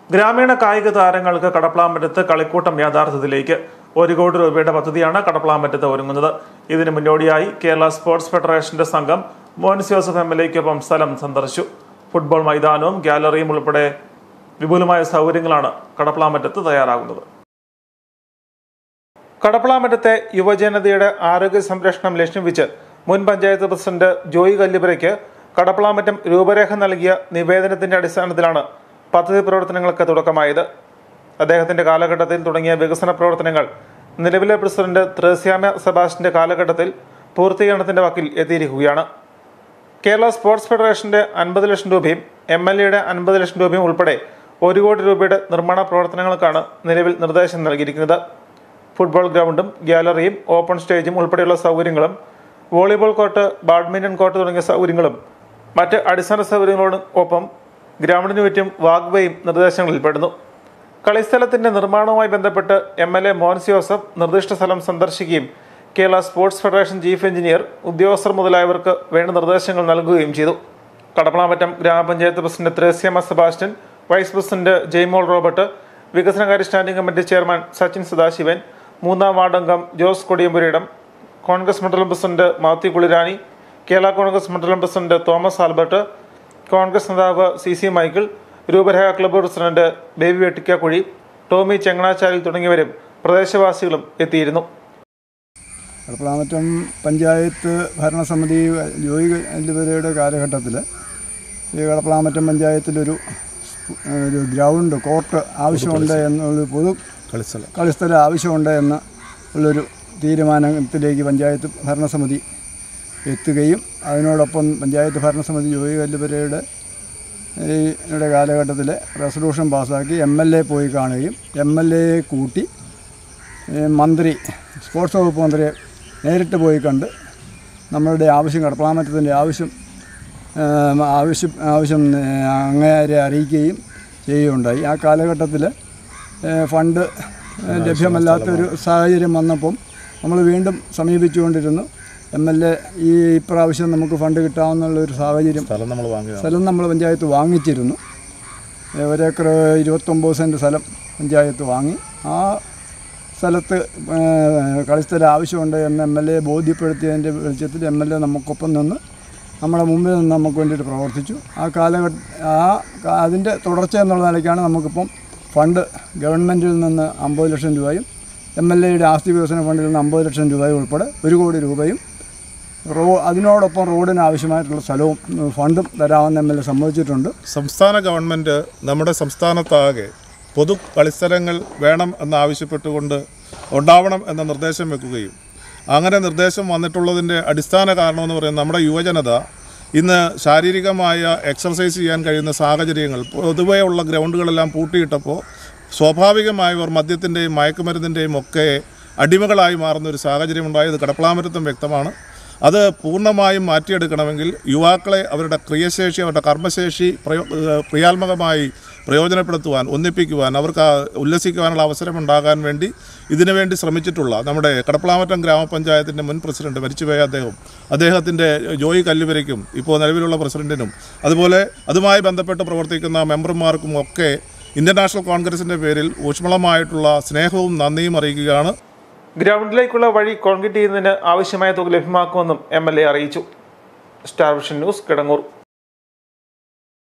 ഗ്രാമീണ കായിക താരങ്ങൾക്ക് കടപ്ലാമറ്റത്ത് കളിക്കൂട്ടം യാഥാർത്ഥ്യത്തിലേക്ക് 1 കോടി രൂപയുടെ പദ്ധതിയാണ് കടപ്ലാമറ്റത്ത് ഒരുങ്ങുന്നത്. ഇതിന് മുന്നോടിയായി കേരള സ്പോർട്സ് ഫെഡറേഷന്റെ സംഘം മോൻസ് ജോസഫ് MLAയ്ക്കൊപ്പം സ്ഥലം സന്ദർശിച്ചു. ഫുട്ബോൾ മൈതാനവും ഗ്യാലറിയും ഉൾപ്പെടെ വിപുലമായ സൗകര്യങ്ങളാണ് കടപ്ലാമറ്റത്ത് തയ്യാറാകുന്നത്. കടപ്ലാമറ്റത്തെ യുവജനതയുടെ ആരോഗ്യ സംരക്ഷണം ലക്ഷ്യം വെച്ച് മുൻ പഞ്ചായത്ത് പ്രസിഡന്റ് ജോയി കല്ലുപുരയ്ക്ക് കടപ്ലാമറ്റം രൂപരേഖ നൽകിയ നിവേദനത്തിന്റെ അടിസ്ഥാനത്തിലാണ് പദ്ധതി പ്രവർത്തനങ്ങൾക്ക് തുടക്കമായത്. അദ്ദേഹത്തിന്റെ കാലഘട്ടത്തിൽ തുടങ്ങിയ വികസന പ്രവർത്തനങ്ങൾ നിലവിലെ പ്രസിഡന്റ് ത്രേസ്യാമ സെബാസ്റ്റ്യന്റെ കാലഘട്ടത്തിൽ പൂർത്തീകരണത്തിന്റെ വക്കിൽ എത്തിയിരിക്കുകയാണ്. കേരള സ്പോർട്സ് ഫെഡറേഷന്റെ 50 ലക്ഷം രൂപയും MLAയുടെ 50 ലക്ഷം രൂപയും ഉൾപ്പെടെ 1 കോടി രൂപയുടെ നിർമ്മാണ പ്രവർത്തനങ്ങൾക്കാണ് നിലവിൽ നിർദ്ദേശം നൽകിയിരിക്കുന്നത്. ഫുട്ബോൾ ഗ്രൗണ്ടും ഗ്യാലറിയും ഓപ്പൺ സ്റ്റേജും ഉൾപ്പെടെയുള്ള സൗകര്യങ്ങളും വോളിബോൾ കോർട്ട്, ബാഡ്മിന്റൺ കോർട്ട് തുടങ്ങിയ സൗകര്യങ്ങളും മറ്റ് അടിസ്ഥാന സൗകര്യങ്ങളോടും ഒപ്പം ഗ്രൗണ്ടിനു ചുറ്റും വാഗ്വേയും നിർദ്ദേശങ്ങളിൽ പെടുന്നു. കളിസ്ഥലത്തിന്റെ നിർമ്മാണവുമായി ബന്ധപ്പെട്ട് MLA മോൻസ് ജോസഫ് നിർദ്ദിഷ്ട സ്ഥലം സന്ദർശിക്കുകയും Kerala sports federation chief engineer, ഉദ്യോഗസ്ഥർ മുതലായവർക്ക് വേണ്ട നിർദ്ദേശങ്ങൾ നൽകുകയും ചെയ്തു. Kadaplamattom gramapanchayat president Thresiamma Sebastian, vice president Jaymol Robert, വികസനകാര്യ standing committee chairman Sachin Sadasivan, 3ാം വാർഡ് അംഗം ജോസ് കൊടിയമ്പുരയിടം, കോൺഗ്രസ് മണ്ഡലം പ്രസിഡന്റ് മാത്യു കുളിരാനി, കേരള കോൺഗ്രസ് മണ്ഡലം പ്രസിഡന്റ് തോമസ് ആൽബർട്ട്, കോൺഗ്രസ് നേതാവ് CC Michael, Rooparekha club president Baby Vettikkakuzhi, Tomy ചെങ്ങണാച്ചാലിൽ തുടങ്ങിയവരും പ്രദേശവാസികളും എത്തിയിരുന്നു. കടപ്ലാമറ്റം പഞ്ചായത്ത് ഭരണസമിതി ജോയി കല്ലുപുരയുടെ കാലഘട്ടത്തിൽ ഈ കടപ്ലാമറ്റം പഞ്ചായത്തിലൊരു ഗ്രൗണ്ട്, കോർട്ട് ആവശ്യമുണ്ട് എന്നുള്ളൊരു പൊതു കളിസ്ഥലം ആവശ്യമുണ്ട് എന്ന ഉള്ളൊരു തീരുമാനത്തിലേക്ക് പഞ്ചായത്ത് ഭരണസമിതി എത്തുകയും അതിനോടൊപ്പം പഞ്ചായത്ത് ഭരണസമിതി ജോയി കല്ലുപുരയുടെ കാലഘട്ടത്തിൽ റെസൊല്യൂഷൻ പാസ്സാക്കി MLA പോയി കാണുകയും MLAയെ കൂട്ടി മന്ത്രി, സ്പോർട്സ് വകുപ്പ് മന്ത്രിയെ നേരിട്ട് പോയി കണ്ട് നമ്മളുടെ ആവശ്യം, കടപ്ലാമറ്റത്തിൻ്റെ ആവശ്യം അങ്ങേരെ അറിയിക്കുകയും ചെയ്യുകയുണ്ടായി. ആ കാലഘട്ടത്തിൽ ഫണ്ട് ലഭ്യമല്ലാത്തൊരു സാഹചര്യം വന്നപ്പം നമ്മൾ വീണ്ടും സമീപിച്ചുകൊണ്ടിരുന്നു. MLA ഈ ഇപ്രാവശ്യം നമുക്ക് ഫണ്ട് കിട്ടാവുന്നുള്ളൊരു സാഹചര്യം, സ്ഥലം നമ്മൾ പഞ്ചായത്ത് വാങ്ങിച്ചിരുന്നു. 1 ഏക്കർ 29 സെൻറ്റ് സ്ഥലം പഞ്ചായത്ത് വാങ്ങി. ആ സ്ഥലത്ത് കളിസ്ഥലം ആവശ്യമുണ്ട് എന്ന് MLA ബോധ്യപ്പെടുത്തിയതിൻ്റെ വെളിച്ചത്തിൽ MLA നമുക്കൊപ്പം നിന്ന് നമ്മുടെ മുമ്പിൽ നിന്ന് നമുക്ക് വേണ്ടിയിട്ട് പ്രവർത്തിച്ചു. അതിൻ്റെ തുടർച്ച എന്നുള്ള നിലയ്ക്കാണ് നമുക്കിപ്പം ഫണ്ട് ഗവൺമെൻറ്റിൽ നിന്ന് 50 ലക്ഷം രൂപയും MLAയുടെ ആസ്തി വികസന ഫണ്ടിൽ നിന്ന് 50 ലക്ഷം രൂപയും ഉൾപ്പെടെ 1 കോടി രൂപയും അതിനോടൊപ്പം റോഡിന് ആവശ്യമായിട്ടുള്ള സ്ഥലവും ഫണ്ടും തരാമെന്ന് MLA സമ്മതിച്ചിട്ടുണ്ട്. സംസ്ഥാന ഗവൺമെൻറ് നമ്മുടെ സംസ്ഥാനത്താകെ പൊതു കളിസ്ഥലങ്ങൾ വേണം എന്നാവശ്യപ്പെട്ടുകൊണ്ട് ഉണ്ടാവണം എന്ന നിർദ്ദേശം വെക്കുകയും അങ്ങനെ നിർദ്ദേശം വന്നിട്ടുള്ളതിൻ്റെ അടിസ്ഥാന കാരണമെന്ന് പറയുന്നത് നമ്മുടെ യുവജനത ഇന്ന് ശാരീരികമായ എക്സർസൈസ് ചെയ്യാൻ കഴിയുന്ന സാഹചര്യങ്ങൾ പൊതുവേ ഉള്ള ഗ്രൗണ്ടുകളെല്ലാം പൂട്ടിയിട്ടപ്പോൾ സ്വാഭാവികമായവർ മദ്യത്തിൻ്റെയും മയക്കുമരുന്നിൻ്റെയും ഒക്കെ അടിമകളായി മാറുന്നൊരു സാഹചര്യം ഉണ്ടായത് കടപ്ലാമറ്റത്തും വ്യക്തമാണ്. അത് പൂർണ്ണമായും മാറ്റിയെടുക്കണമെങ്കിൽ യുവാക്കളെ അവരുടെ ക്രിയശേഷി, അവരുടെ കർമ്മശേഷി ക്രിയാത്മകമായി പ്രയോജനപ്പെടുത്തുവാൻ, ഒന്നിപ്പിക്കുവാൻ, അവർക്ക് ഉല്ലസിക്കുവാനുള്ള അവസരമുണ്ടാകാൻ വേണ്ടി ഇതിനുവേണ്ടി ശ്രമിച്ചിട്ടുള്ള നമ്മുടെ കടപ്ലാമറ്റം ഗ്രാമപഞ്ചായത്തിൻ്റെ മുൻ പ്രസിഡന്റ് മരിച്ചുപോയ അദ്ദേഹത്തിൻ്റെ ജോയി കല്ലുപുരയ്ക്കും ഇപ്പോൾ നിലവിലുള്ള പ്രസിഡന്റിനും അതുപോലെ അതുമായി ബന്ധപ്പെട്ട് പ്രവർത്തിക്കുന്ന മെമ്പർമാർക്കും ഒക്കെ ഇന്ത്യൻ നാഷണൽ കോൺഗ്രസിൻ്റെ പേരിൽ ഊഷ്മളമായിട്ടുള്ള സ്നേഹവും നന്ദിയും അറിയിക്കുകയാണ്. ഗ്രൗണ്ടിലേക്കുള്ള വഴി കോൺക്രീറ്റ് ചെയ്യുന്നതിന് ആവശ്യമായ തുക ലഭ്യമാക്കുമെന്നും MLA അറിയിച്ചു. Star vision news, Kidangoor.